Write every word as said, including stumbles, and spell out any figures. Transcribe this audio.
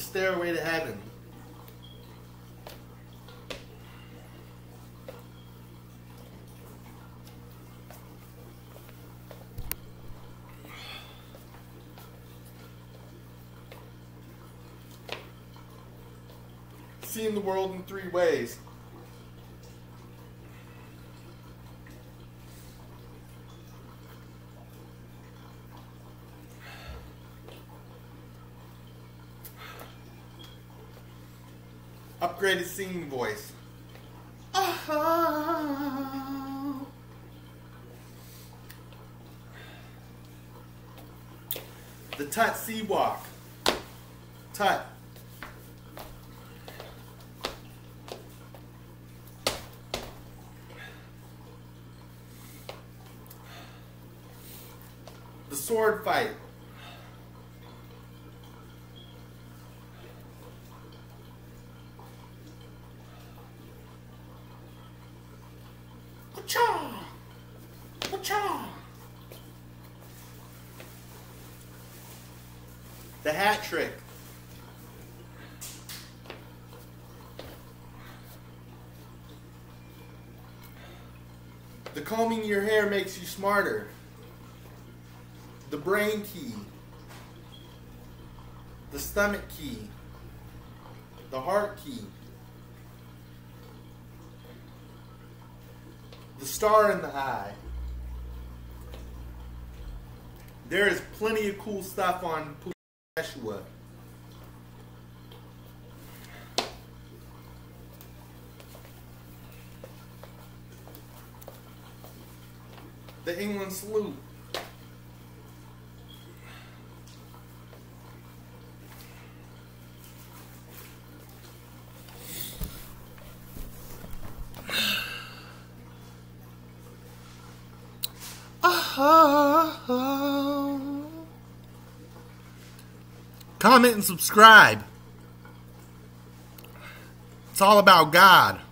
Stairway to Heaven. Seeing the world in three ways. Upgraded singing voice. Oh. The Tut Sea Walk. Tut. The sword fight. Cha! Cha! The hat trick. The combing your hair makes you smarter. The brain key. The stomach key. The heart key. The star in the eye. There is plenty of cool stuff on Yeshua. The England salute. Comment and subscribe. It's all about God.